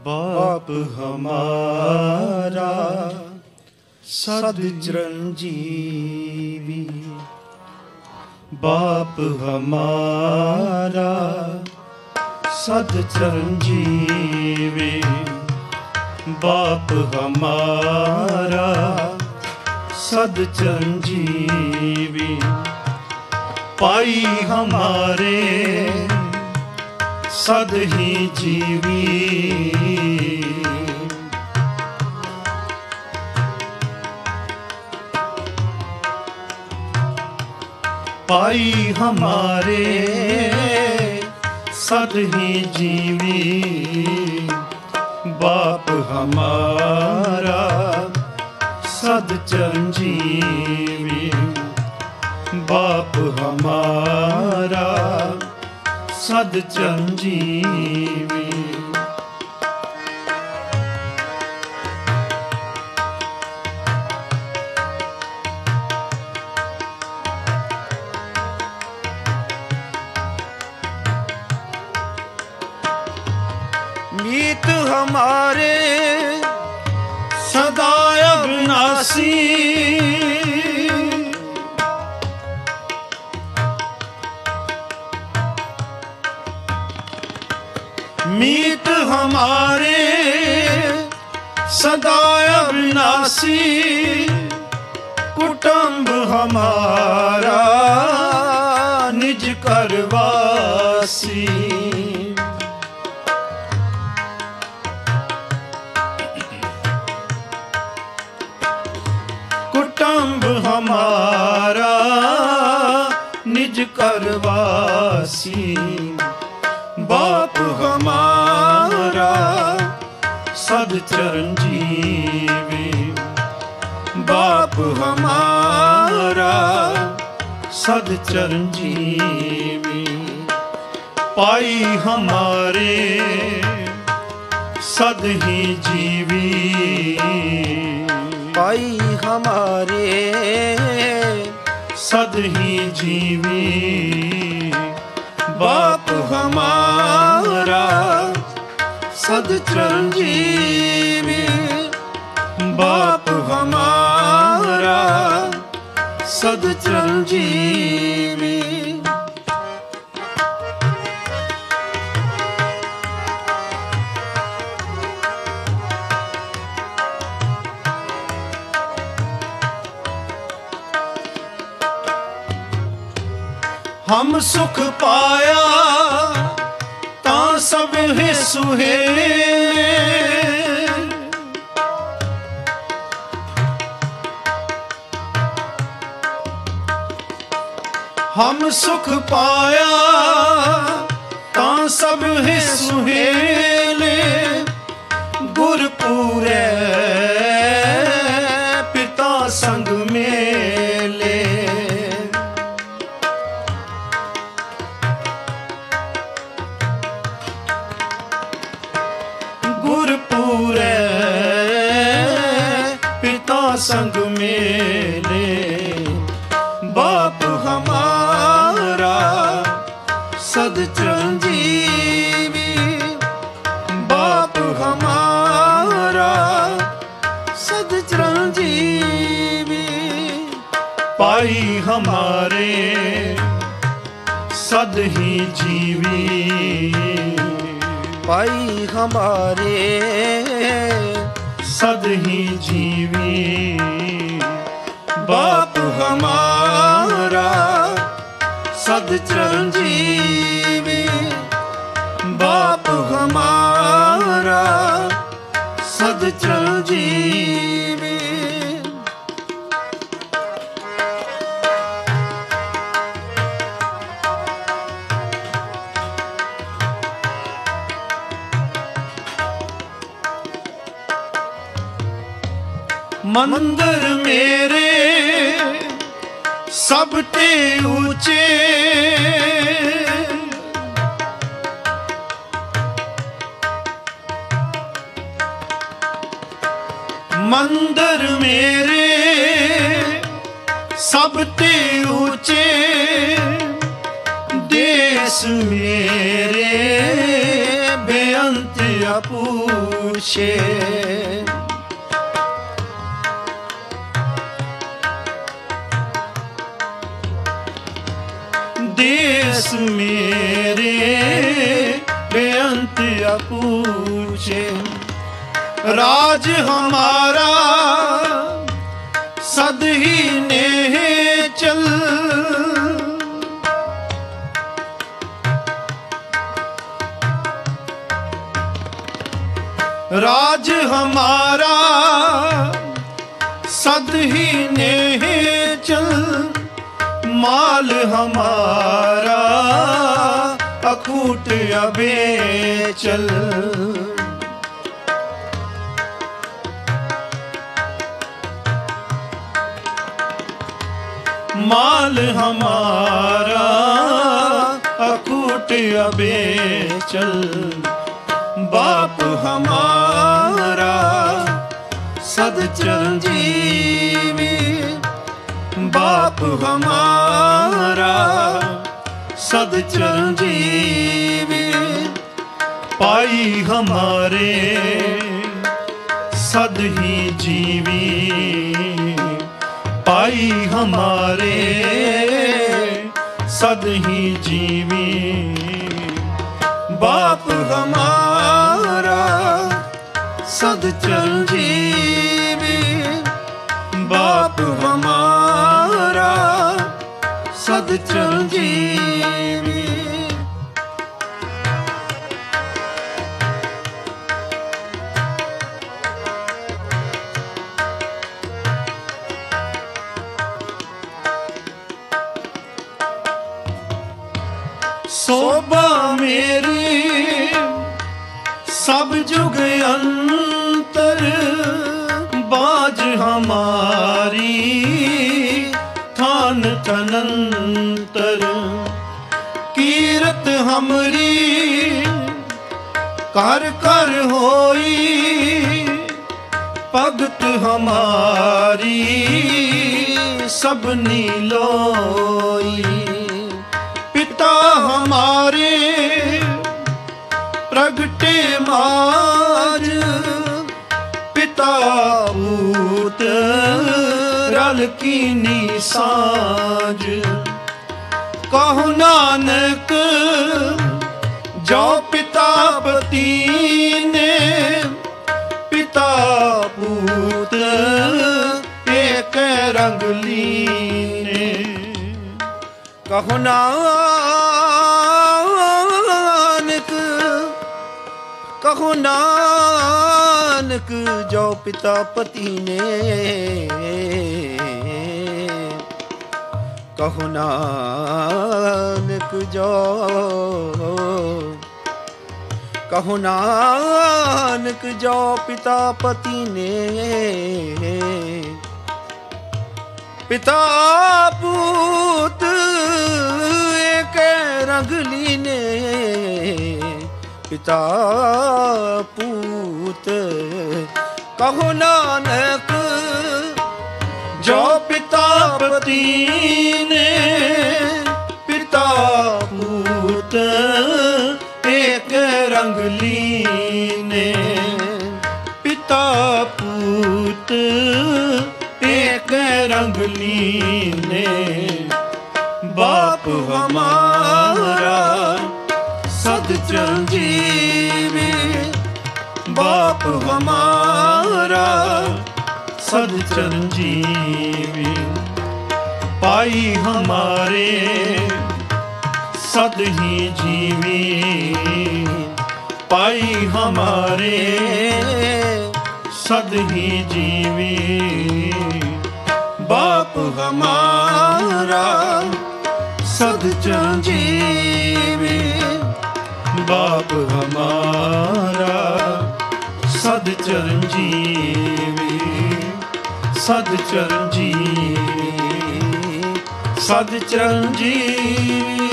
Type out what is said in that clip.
बाप हमारा सदचिरंजीवी, बाप हमारा सदचिरंजीवी, बाप हमारा सदचिरंजीवी, पाई हमारे सद ही जीवी, पाई हमारे सद ही जीवी, बाप हमारा सदचिरंजीवी, बाप हमारा सदचिरंजीवी। मीत हमारे सदा अविनाशी, मीत हमारे सदा अविनाशी, कुटुंब हमारा निज करवासी, कुटुंब हमारा निज करवासी, बाप हमारा सदचिरंजीवी, बाप हमारा सदचिरंजीवी, पाई हमारे सद ही जीवी, पाई हमारे सद ही जीवी, बाप हमारा सदचिरंजीवी, बाप हमारा सदचिरंजीवी। हम सुख पाया ता सब है सुहेले, हम सुख पाया ता सब है सुहेले, गुरपुरे पिता संग मेले, गुरपुरे पिता संग मेले, बाप हमारा सदचिरंजीवी, बाप हमारा सदचिरंजीवी, पाई हमारे सद ही जीवी, पाई हमारे सद ही जीवी, बाप हमारा सदचिरंजीवी, बाप हमारा सदचिरंजीवी। मंदिर मेरे सबते ऊंचे, मंदिर मेरे सबते ऊंचे, देश मेरे बेअंत अपूछे। देश मेरे बेअंत अपूछे। राज हमारा सद ही नेह चल। राज हमारा सद ही नेह चल। माल हमारा अकूट अबेचल। माल हमारा अकूट अबेचल। बाप हमारा सद चिरंजीवी। बाप हमारा सद चिरंजीवी। पाई हमारे सद ही जीवी। पाई हमारे सद ही जीवी। बाप हमारा सद चिरंजीवी। बाप हमारा सद चिरंजीवी। शोभा मेरी सब जुग अंतर। बाज हमारी थान तनंतर। कीरत हमरी कर कर होई। भगत हमारी सबनी लोई। पिता हमारे प्रगटे माज। पिता पूत रल कीनी साज। कहो नानक जो पिता पति ने। पिता पूत एक रंग लीने। कहो नानक कहो नानक जो पिता पति ने। कहो नानक जो कहो नानक जो पिता पति ने। पिता पूत एक रंग लीने। पिता पूत कहो नानक जो पिता पति ने। पिता पूत एक रंग लीने। पिता पूत एक रंग लीने। बाप हमारा सद चिरंजीवी। बाप हमारा सद चिरंजीवी। पाई हमारे सद ही जीवी। पाई हमारे सद ही जीवी। बाप हमारा सद चिरंजीवी। बाप हमारा सद चिरंजीवी। सद चिरंजीवी। सद चिरंजीवी।